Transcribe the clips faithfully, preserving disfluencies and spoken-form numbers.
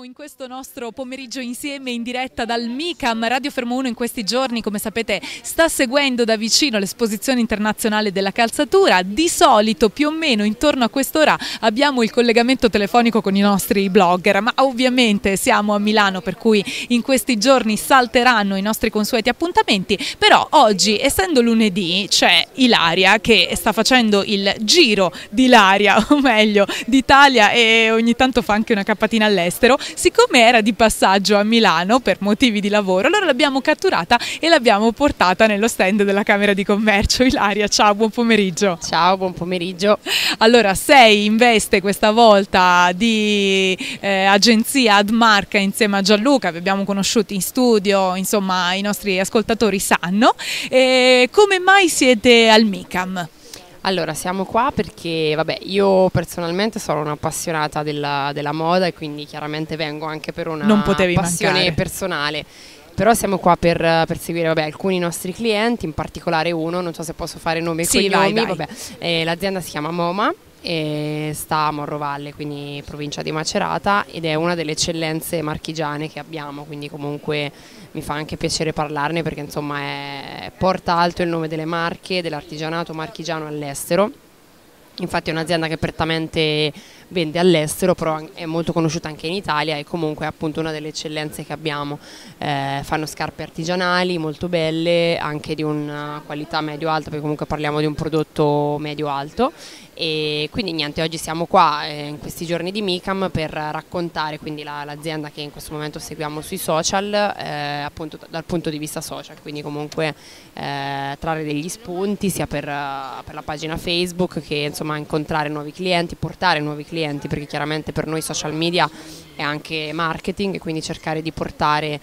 Siamo in questo nostro pomeriggio insieme in diretta dal MICAM. Radio Fermo uno in questi giorni, come sapete, sta seguendo da vicino l'esposizione internazionale della calzatura. Di solito più o meno intorno a quest'ora abbiamo il collegamento telefonico con i nostri blogger, ma ovviamente siamo a Milano, per cui in questi giorni salteranno i nostri consueti appuntamenti. Però oggi, essendo lunedì, c'è Ilaria che sta facendo il giro di Ilaria, o meglio d'Italia, e ogni tanto fa anche una cappatina all'estero. Siccome era di passaggio a Milano per motivi di lavoro, allora l'abbiamo catturata e l'abbiamo portata nello stand della Camera di Commercio. Ilaria, ciao, buon pomeriggio. Ciao, buon pomeriggio. Allora, sei in veste questa volta di eh, agenzia Admarca insieme a Gianluca, vi abbiamo conosciuti in studio, insomma i nostri ascoltatori sanno. E come mai siete al MICAM? Allora, siamo qua perché, vabbè, io personalmente sono un'appassionata della, della moda e quindi chiaramente vengo anche per una non potevi passione mancare. personale. Però siamo qua per, per seguire, vabbè, alcuni nostri clienti, in particolare uno, non so se posso fare nome e sì, cognomi, vai, vai. Vabbè, eh, l'azienda si chiama Moma e sta a Morrovalle, quindi provincia di Macerata, ed è una delle eccellenze marchigiane che abbiamo, quindi comunque mi fa anche piacere parlarne perché insomma è, porta alto il nome delle marche, dell'artigianato marchigiano all'estero. Infatti è un'azienda che prettamente vende all'estero, però è molto conosciuta anche in Italia e comunque è appunto una delle eccellenze che abbiamo. Eh, fanno scarpe artigianali molto belle, anche di una qualità medio-alta, perché comunque parliamo di un prodotto medio-alto. E quindi niente, oggi siamo qua eh, in questi giorni di MICAM per raccontare quindi la, l'azienda che in questo momento seguiamo sui social, eh, appunto dal punto di vista social, quindi comunque eh, trarre degli spunti sia per, uh, per la pagina Facebook che insomma incontrare nuovi clienti, portare nuovi clienti, perché chiaramente per noi social media è anche marketing e quindi cercare di portare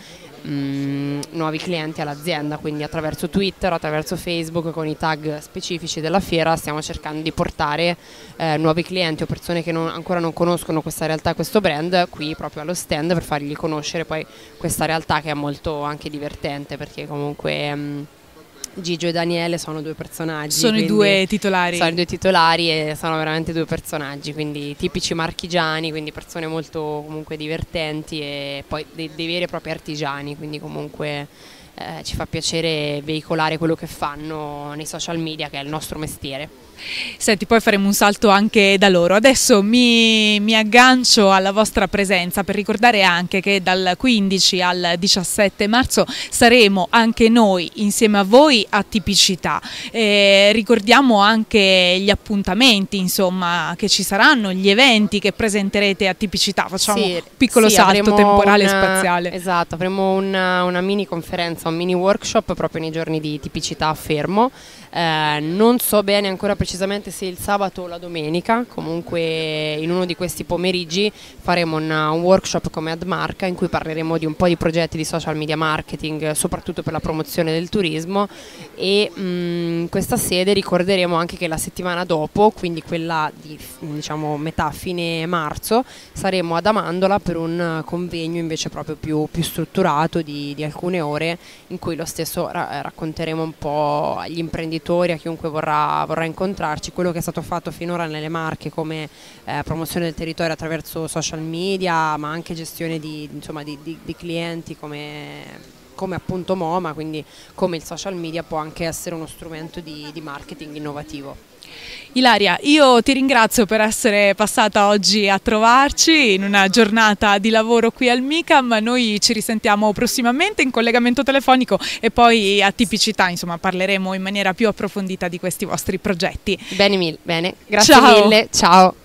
Mm, nuovi clienti all'azienda, quindi attraverso Twitter, attraverso Facebook, con i tag specifici della fiera stiamo cercando di portare eh, nuovi clienti o persone che non, ancora non conoscono questa realtà, questo brand, qui proprio allo stand per fargli conoscere poi questa realtà che è molto anche divertente, perché comunque mm, Gigio e Daniele sono due personaggi. Sono i due titolari. Sono i due titolari e sono veramente due personaggi, quindi tipici marchigiani, quindi persone molto comunque divertenti e poi dei, dei veri e propri artigiani, quindi comunque eh, ci fa piacere veicolare quello che fanno nei social media, che è il nostro mestiere. Senti, poi faremo un salto anche da loro. Adesso mi, mi aggancio alla vostra presenza per ricordare anche che dal quindici al diciassette marzo saremo anche noi insieme a voi a Tipicità. Eh, ricordiamo anche gli appuntamenti, insomma, che ci saranno, gli eventi che presenterete a Tipicità. Facciamo sì, un piccolo sì, salto temporale una, e spaziale. Esatto, avremo una, una mini conferenza, un mini workshop proprio nei giorni di Tipicità a Fermo. Eh, non so bene ancora precisamente se il sabato o la domenica, comunque in uno di questi pomeriggi faremo un, un workshop come Admarca in cui parleremo di un po' di progetti di social media marketing, soprattutto per la promozione del turismo, e in questa sede ricorderemo anche che la settimana dopo, quindi quella di diciamo metà fine marzo, saremo ad Amandola per un convegno invece proprio più, più strutturato di, di alcune ore, in cui lo stesso ra- racconteremo un po' agli imprenditori, a chiunque vorrà, vorrà incontrarci, quello che è stato fatto finora nelle Marche come eh, promozione del territorio attraverso social media, ma anche gestione di, insomma, di, di, di clienti come, come appunto Moma, quindi come il social media può anche essere uno strumento di, di marketing innovativo. Ilaria, io ti ringrazio per essere passata oggi a trovarci in una giornata di lavoro qui al MICAM. Noi ci risentiamo prossimamente in collegamento telefonico e poi a Tipicità, insomma, parleremo in maniera più approfondita di questi vostri progetti. Bene, mille, bene. Grazie ciao. mille, ciao.